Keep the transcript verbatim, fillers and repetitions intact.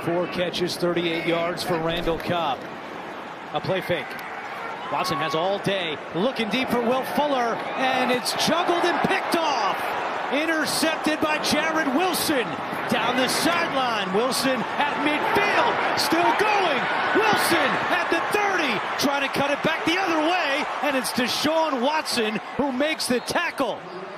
Four catches, thirty-eight yards for Randall Cobb. A play fake. Watson has all day, looking deep for Will Fuller, and it's juggled and picked off. Intercepted by Jarrett Wilson. Down the sideline, Wilson at midfield, still going. Wilson at the thirty, trying to cut it back the other way, and it's Deshaun Watson who makes the tackle.